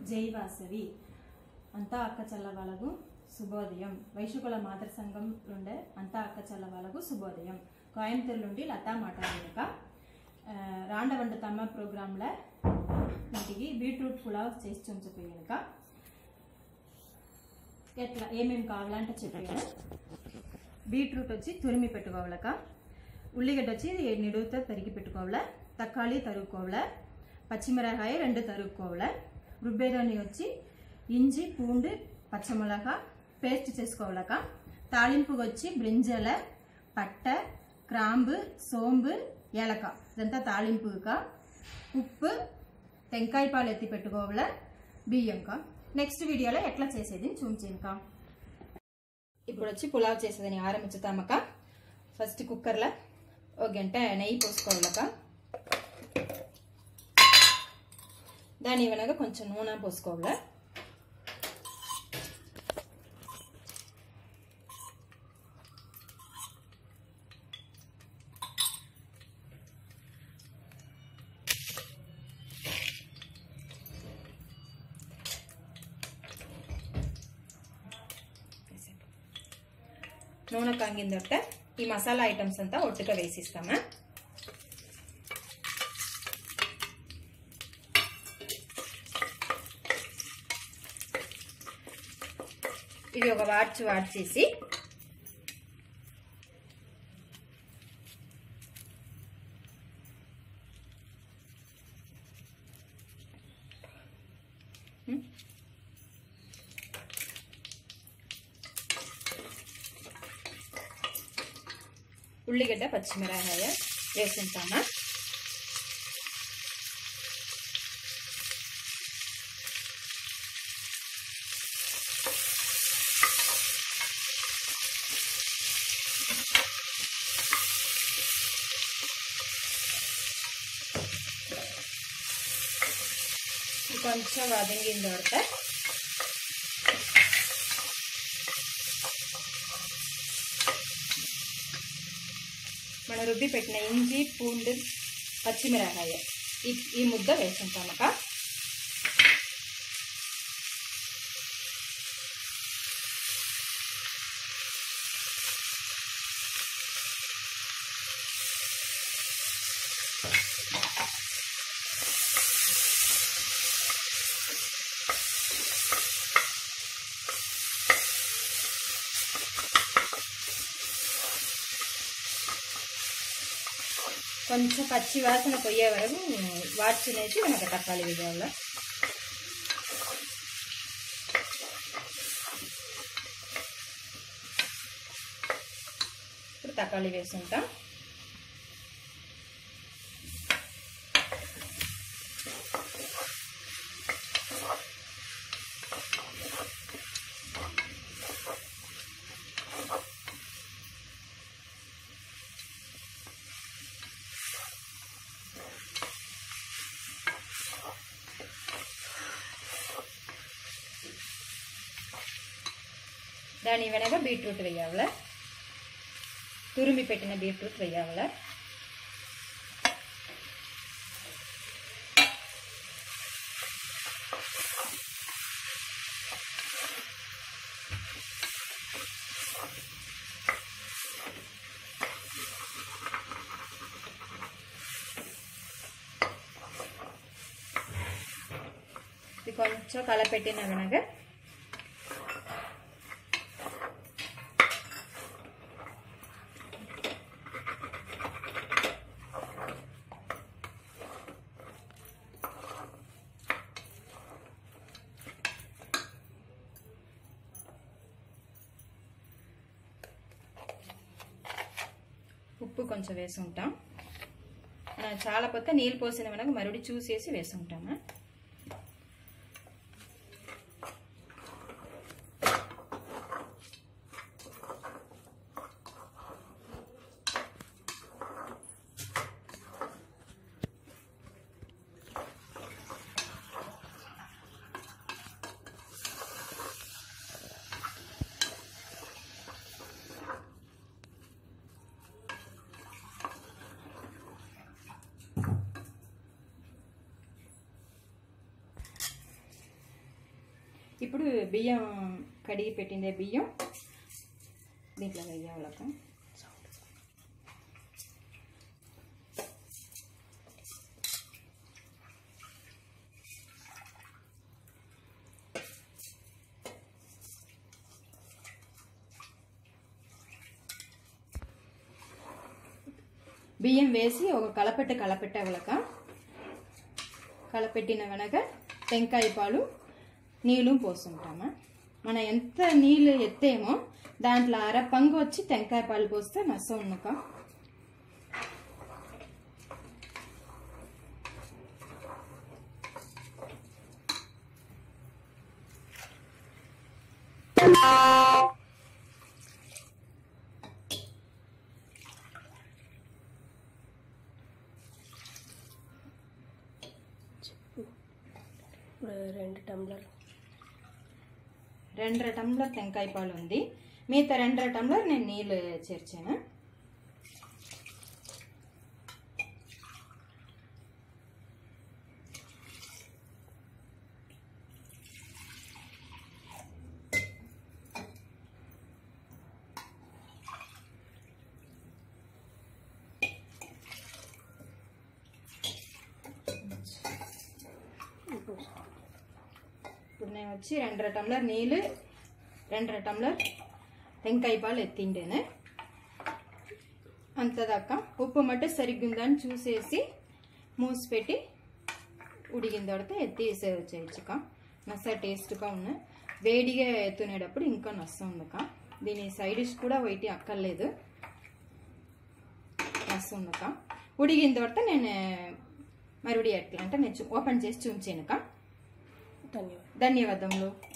జై వాసవి అంతా అక్క చెల్లవాళ్ళకు శుభోదయం. వైశ్యకుల మాతృ సంఘం నుండే అంతా అక్క చెల్లవాళ్ళకు శుభోదయం. కోయంబత్తూరు నుండి లతా మాట్లాడక రాండ వండుతమ్మ ప్రోగ్రాంలో ఇంటికి బీట్రూట్ పులావ్ చేసి చూపించపోయాక ఎట్లా ఏమేమి కావాలంటే చెప్పాను. బీట్రూట్ వచ్చి తురిమి పెట్టుకోవాలక, ఉల్లిగడ్డ వచ్చి నిడుగుతో తరిగి పెట్టుకోవాలి, తక్కాళి తరుగుకోవాలి, పచ్చిమిరకాయ 2 తరుగుకోవాలి, రుబ్బేదాన్ని వచ్చి ఇంజి పూండు పచ్చమిరపకాయ పేస్ట్ చేసుకోవాలక, తాలింపు వచ్చి బ్రింజల పట్ట క్రాంబు సోంబు ఏలక ఇదంతా తాలింపుగా, ఉప్పు టెంకాయ పాలు ఎత్తి పెట్టుకోవాలి, బియ్యంక. నెక్స్ట్ వీడియోలో ఎట్లా చేసేది చూపించాక. ఇప్పుడు వచ్చి పులావ్ చేసేదని ఆరంభించుతామక. ఫస్ట్ కుక్కర్లో 1 గంట నెయ్యి పోసుకోవాలక, దాని వెనక కొంచెం నూనె పోసుకోవాలి, నూనె కాగిందొట్ట ఈ మసాలా ఐటమ్స్ అంతా ఒట్టుగా వేసిస్తామా. ఇది ఒక వాడ్చేసి ఉల్లిగడ్డ పచ్చిమిరపకాయ వేసుకుంటామా. కొంచెం వదిలిన తర్వాత మనం రుబ్బి పెట్టిన ఇంజి పూండు పచ్చిమిరపకాయ ఈ ముద్ద వేసుకుంటామక. కొంచెం పచ్చి వాసన పోయే వరకు వాడ్చునేసి మనకు తక్కాలి వేయాలి. ఇప్పుడు తక్కాలి వేసుకుంటాం. దాని వెనక బీట్రూట్ వేయాలి, తురిమి పెట్టిన బీట్రూట్ వేయాలి. ఇది కొంచెం కలపెట్టిన వెనక ఉప్పు కొంచెం వేసుకుంటాం. చాలా పోతే నీళ్ళు పోసిన వెనక మరుడి చూసేసి వేసుకుంటామా. ఇప్పుడు బియ్యం కడిగి పెట్టిందే బియ్యం దీంట్లో వేయాలక. బియ్యం వేసి ఒక కలపెట్టవలక. కలపెట్టిన వెనక టెంకాయ పాలు నీళ్ళు పోస్తుంటామా. మనం ఎంత నీళ్ళు ఎత్తేమో దాంట్లో అరపంగు వచ్చి టెంకాయ పాలు పోస్తే నసం ఉన్నక. రెండర టంబ్లర్ టెంకాయ పాలు ఉంది. మిగతా 2.5 టంబ్లర్ నేను నీళ్ళు చేర్చాను. ఇప్పుడు నేను వచ్చి 2.5 టంబ్లర్ నీళ్ళు 2.5 టంబ్లర్ టెంకాయ పాలు ఎత్తిండేనే. అంతదాకా ఉప్పు మట్ట సరిగ్గుందా అని చూసేసి మూసి పెట్టి ఉడిగిన తర్వాత ఎత్తి సర్వ్ చేయొచ్చుక. నస టేస్ట్గా ఉన్నాయి. వేడిగా ఎత్తునేటప్పుడు ఇంకా నస ఉందక. దీని సైడ్ డిష్ కూడా వైటి అక్కర్లేదు. నస ఉందక. ఉడిగిన తర్వాత నేను మరుడి ఎట్లా అంటే నేను ఓపెన్ చేసి చూపించానుక. ధన్యవాదములు.